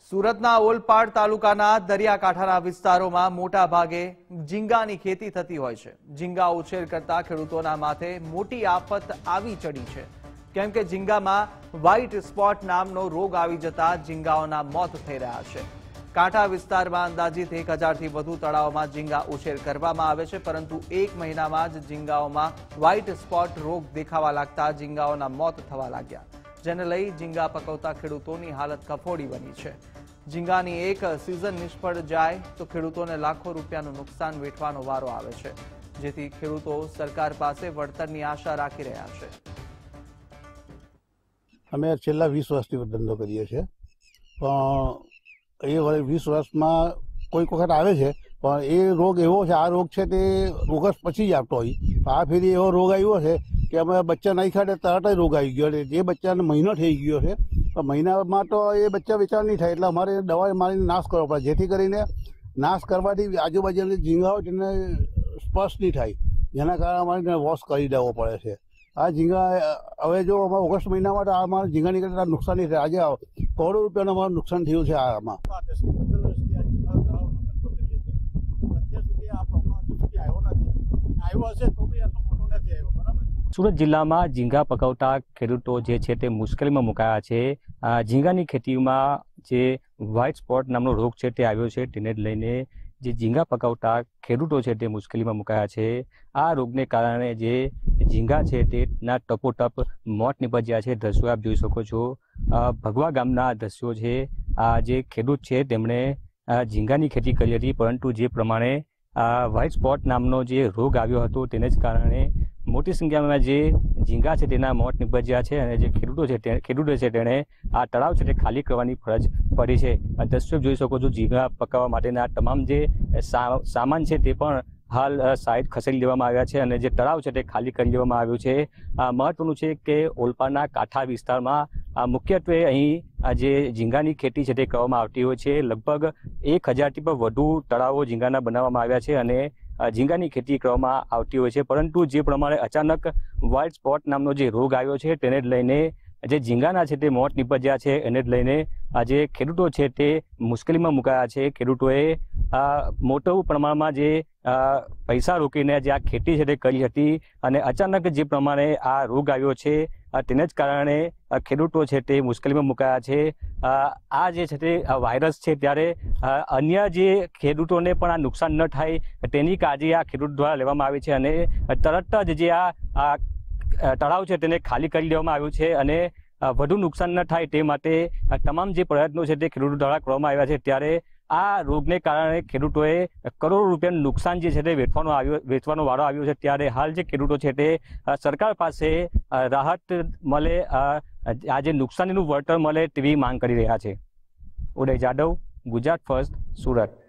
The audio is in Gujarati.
સુરતના ઓલપાડ તાલુકાના દરિયાકાંઠાના વિસ્તારોમાં મોટા ભાગે ઝીંગાની ખેતી થતી હોય છે। ઝીંગા ઉછેર કરતા ખેડૂતોના માથે મોટી આફત આવી ચડી છે, કેમ કે ઝીંગામાં વ્હાઇટ સ્પોટ નામનો રોગ આવી જતા ઝીંગાઓના મોત થઈ રહ્યા છે। કાંઠા વિસ્તારમાં અંદાજિત 1000 થી વધુ તળાવમાં ઝીંગા ઉછેર કરવામાં આવે છે, પરંતુ એક મહિનામાં જ ઝીંગાઓમાં વ્હાઇટ સ્પોટ રોગ દેખાવા લાગતા ઝીંગાઓના મોત થવા લાગ્યા, જેને લઈ ઝીંગા પકવતા ખેડૂતોની હાલત કફોડી બની છે। ઝીંગાની એક સિઝન નિષ્ફળ જાય તો ખેડૂતોને લાખો રૂપિયાનું નુકસાન વેઠવાનો વારો આવે છે, જેથી ખેડૂતો સરકાર પાસે વળતરની આશા રાખી રહ્યા છે। અમે છેલ્લા 20 વર્ષથી ધંધો કરીએ છીએ, પણ એ 20 વર્ષમાં કોઈક વખત આવે છે, પણ એ રોગ એવો છે, આ રોગ છે તે ઓગસ્ટ પછી જ આવતો હોય। આ ફેરી એવો રોગ આવ્યો છે કે અમે બચ્ચા નહીં ખાતે તરત જ રોગ આવી ગયો, જે બચ્ચાને મહિનો થઈ ગયો છે, પણ મહિનામાં તો એ બચ્ચા વેચાણ નહીં થાય, એટલે અમારે દવા મારીને નાશ કરવો પડે, જેથી કરીને નાશ કરવાથી આજુબાજુની ઝીંગા હોય તેને સ્પર્શ નહીં થાય, જેના કારણે અમારે વોશ કરી દેવો પડે છે। આ ઝીંગા હવે જો અમારે ઓગસ્ટ મહિનામાં તો અમારે ઝીંગાની કરતા નુકસાન નહીં થાય। આજે કરોડો રૂપિયાનું અમારું નુકસાન થયું છે આમાં। સુરત જિલ્લામાં ઝીંગા પકવતા ખેડૂતો જે છે તે મુશ્કેલીમાં મુકાયા છે। ઝીંગાની ખેતીમાં જે વ્હાઇટ સ્પોટ નામનો રોગ છે તે આવ્યો છે, તેને જ લઈને જે ઝીંગા પકવતા ખેડૂતો છે તે મુશ્કેલીમાં મુકાયા છે। આ રોગને કારણે જે ઝીંગા છે તેના ટપોટપ મોત નીપજ્યા છે। દ્રશ્યો આપ જોઈ શકો છો, ભગવા ગામના દ્રશ્યો છે। આ જે ખેડૂત છે તેમણે ઝીંગાની ખેતી કરી હતી, પરંતુ જે પ્રમાણે વ્હાઇટ સ્પોટ નામનો જે રોગ આવ્યો હતો તેને જ કારણે મોટી સંખ્યામાં જે ઝીંગા છે તેના મોત નીપજ્યા છે, અને જે ખેડૂતો છે તેણે આ તળાવ છે તે ખાલી કરવાની ફરજ પડી છે। દ્રશ્યો જોઈ શકો છો, ઝીંગા પકાવવા માટેના તમામ જે સામાન છે તે પણ હાલ સાઈડ ખસેડી લેવામાં આવ્યા છે, અને જે તળાવ છે તે ખાલી કરી લેવામાં આવ્યું છે। મહત્વનું છે કે ઓલપાડના કાંઠા વિસ્તારમાં મુખ્યત્વે અહીં જે ઝીંગાની ખેતી છે તે કરવામાં આવતી હોય છે। લગભગ 1000 થી પણ વધુ તળાવો ઝીંગાના બનાવવામાં આવ્યા છે અને ઝીંગાની ખેતી કરવામાં આવતી હોય છે, પરંતુ જે પ્રમાણે અચાનક વ્હાઇટ સ્પોટ નામનો જે રોગ આવ્યો છે તેને જ લઈને જે ઝીંગાના છે તે મોત નીપજ્યા છે, એને જ લઈને જે ખેડૂતો છે તે મુશ્કેલીમાં મુકાયા છે। ખેડૂતોએ મોટા પ્રમાણમાં જે પૈસા રોકીને જે આ ખેતી છે તે કરી હતી, અને અચાનક જે પ્રમાણે આ રોગ આવ્યો છે તેને જ કારણે ખેડૂતો છે તે મુશ્કેલીમાં મુકાયા છે। આ જે છે તે વાયરસ છે, ત્યારે અન્ય જે ખેડૂતોને પણ આ નુકસાન ન થાય તેની કાળજી આ ખેડૂત દ્વારા લેવામાં આવી છે, અને તરત જ જે આ તળાવ છે તેને ખાલી કરી દેવામાં આવ્યું છે, અને વધુ નુકસાન ન થાય તે માટે તમામ જે પ્રયત્નો છે તે ખેડૂતો દ્વારા કરવામાં આવ્યા છે। ત્યારે આ રોગને કારણે ખેડૂતોએ કરોડો રૂપિયાનું નુકસાન જે છે તે વેચવાનો વારો આવ્યો છે। ત્યારે હાલ જે ખેડૂતો છે તે સરકાર પાસે રાહત મળે, આ જે નુકસાનીનું વળતર મળે તેવી માંગ કરી રહ્યા છે। ઉદય જાદવ, ગુજરાત ફર્સ્ટ, સુરત।